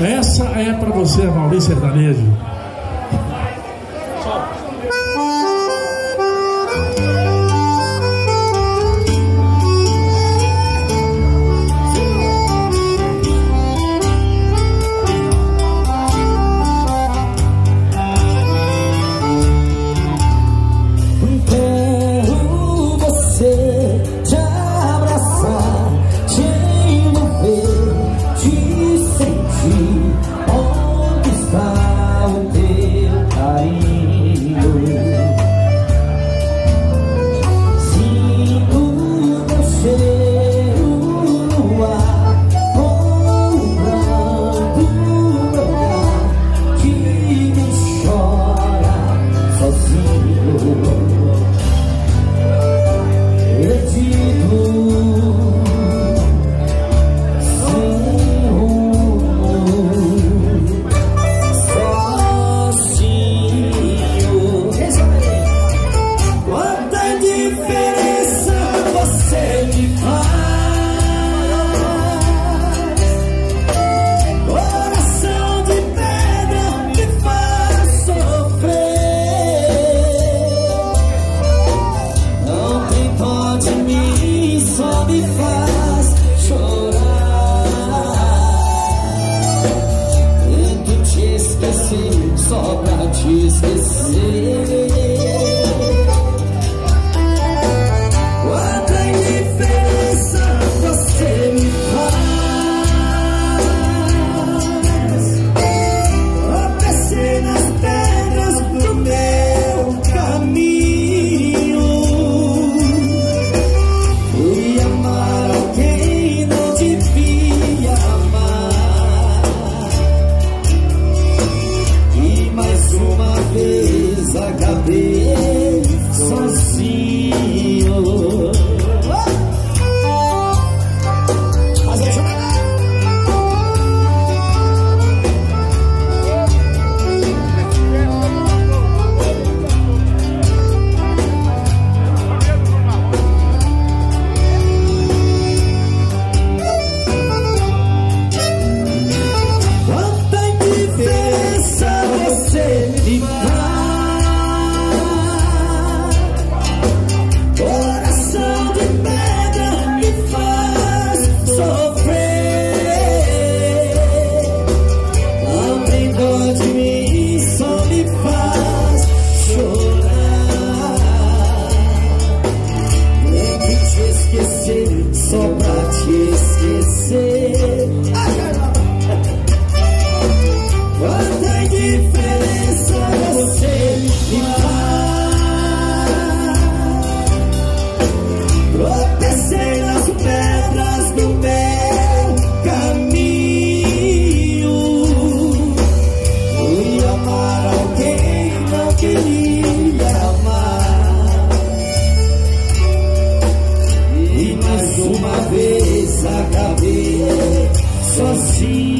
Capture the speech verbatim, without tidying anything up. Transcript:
Essa é pra você, Maurício Sertanejo. Só pra te esquecer. Quanta indiferença você me faz. Tropecei nas pedras do meu caminho. Fui amar alguém não devia amar. E mais uma vez acabei sozinho. Quanta indiferença você me faz. Coração de pedra me faz sofrer. Não tem dó de mim, só me faz chorar. Tem que te esquecer, só pra te esquecer. Quanta indiferença você me faz. Tropecei nas pedras do meu caminho. Fui amar alguém não queria amar. E mais uma vez acabei sozinho.